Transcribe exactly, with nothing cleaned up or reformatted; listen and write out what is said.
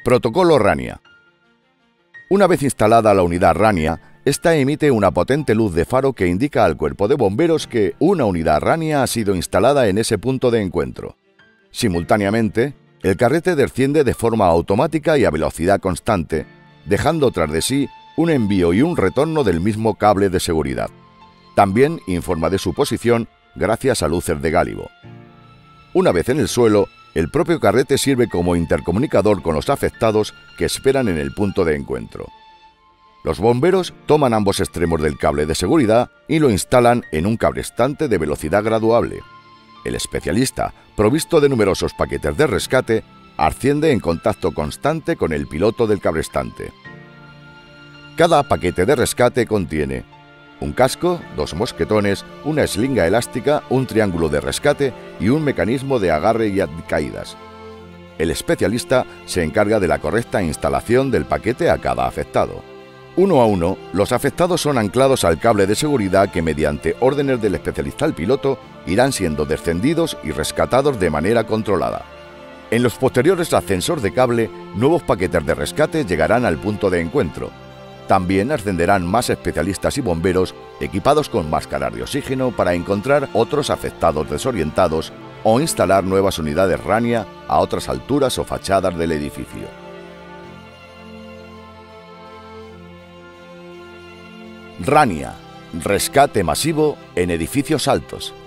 Protocolo Rania. Una vez instalada la unidad Rania, esta emite una potente luz de faro que indica al cuerpo de bomberos que una unidad Rania ha sido instalada en ese punto de encuentro. Simultáneamente, el carrete desciende de forma automática y a velocidad constante, dejando tras de sí un envío y un retorno del mismo cable de seguridad. También informa de su posición gracias a luces de gálibo. Una vez en el suelo, el propio carrete sirve como intercomunicador con los afectados que esperan en el punto de encuentro. Los bomberos toman ambos extremos del cable de seguridad y lo instalan en un cablestante de velocidad graduable. El especialista, provisto de numerosos paquetes de rescate, asciende en contacto constante con el piloto del cablestante. Cada paquete de rescate contiene un casco, dos mosquetones, una eslinga elástica, un triángulo de rescate y un mecanismo de agarre y caídas. El especialista se encarga de la correcta instalación del paquete a cada afectado. Uno a uno, los afectados son anclados al cable de seguridad que, mediante órdenes del especialista al piloto, irán siendo descendidos y rescatados de manera controlada. En los posteriores ascensos de cable, nuevos paquetes de rescate llegarán al punto de encuentro. También ascenderán más especialistas y bomberos equipados con máscaras de oxígeno para encontrar otros afectados desorientados o instalar nuevas unidades Rania a otras alturas o fachadas del edificio. Rania, rescate masivo en edificios altos.